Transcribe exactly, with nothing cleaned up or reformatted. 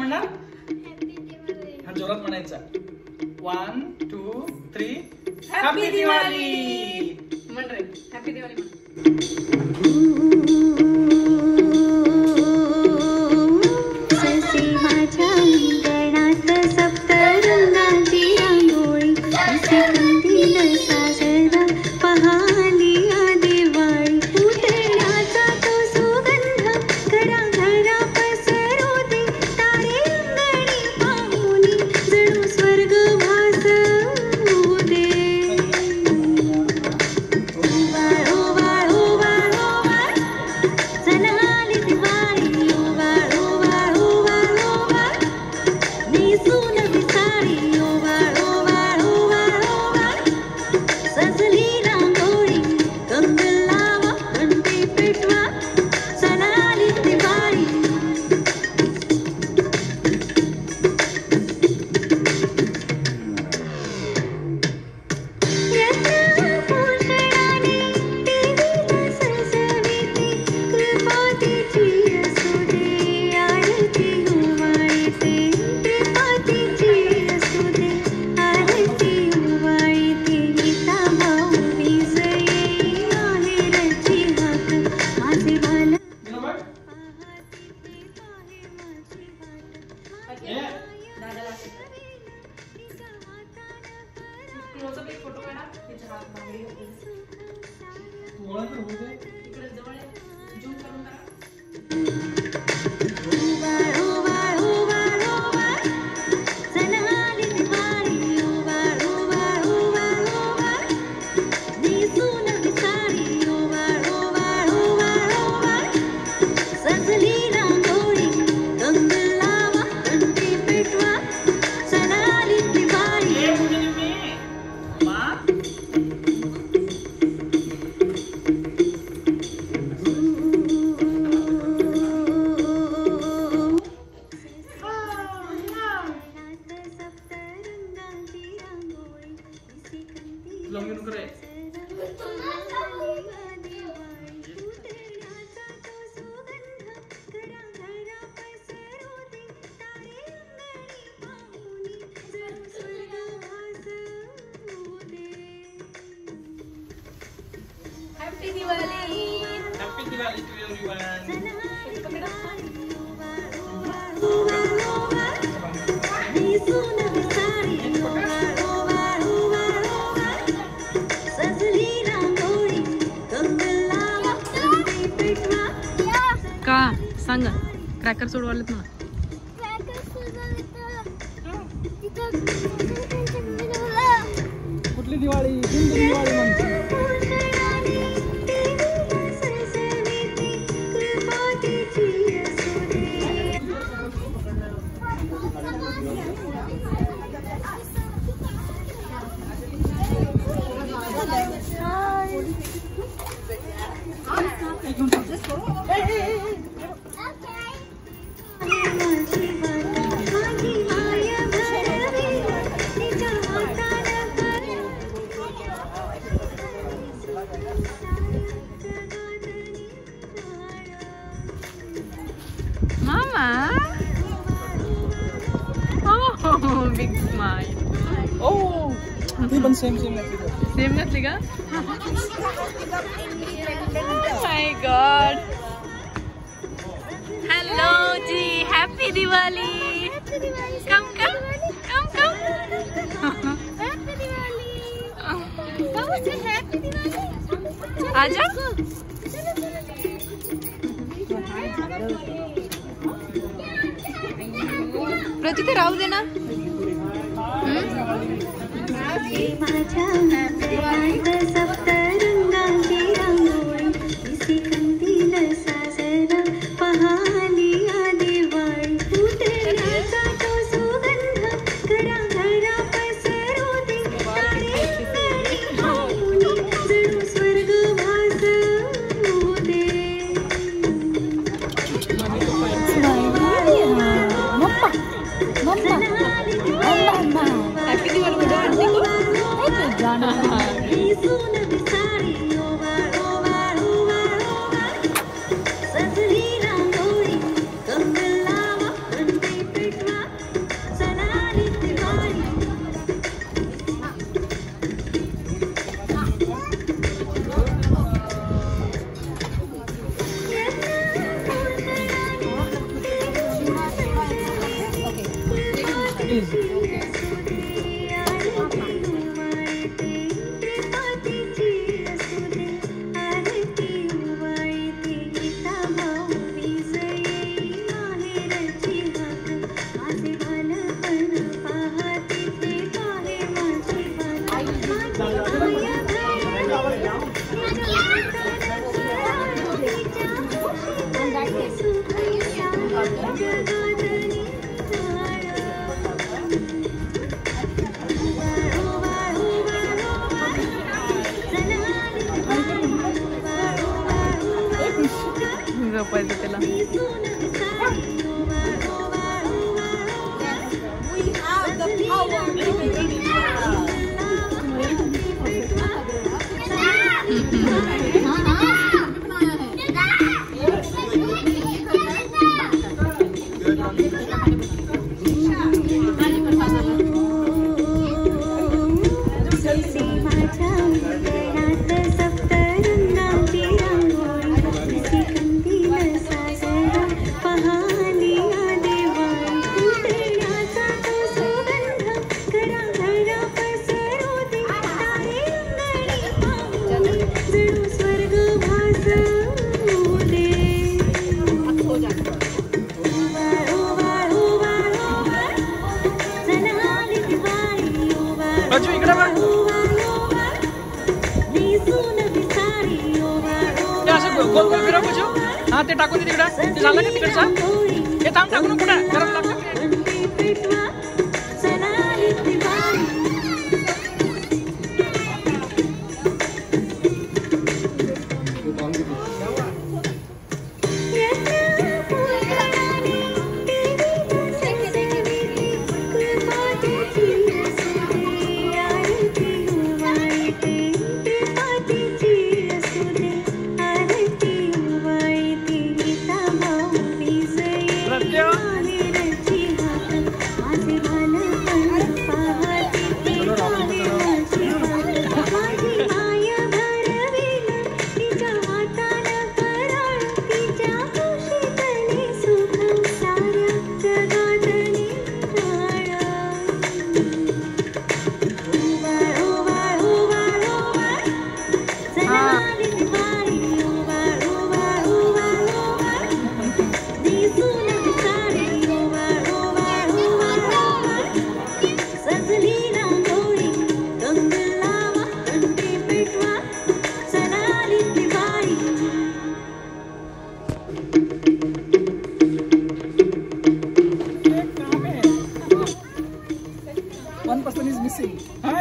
म्हणणार? हा जोरात म्हणायचा. One two three. Happy Diwali म्हण रे. हॅपी दिवाळी म्हण. Happy Diwali! Happy Diwali to everyone! का सांग क्रॅकर सोडवालेत ना. कुठली दिवाळी? हिंदू दिवाळी म्हणते. Mama. Oh, big smile. Oh, ती पण सेम सेम घातली का? सेम घातली का? My God. Hello G, Happy Diwali. Come come come come. Happy Diwali. Come say Happy Diwali. आजा. प्रतीक राहू दे ना. Happy Diwali udah nanti kok. Jangan. गप्पायचं त्याला. गोल गोल फिरव बजू. हा ते टाकून दे तिकडं. ते झालं का तिकडचा? हे थांब टाकून कुठं गरम लागतं. One person is missing. Huh?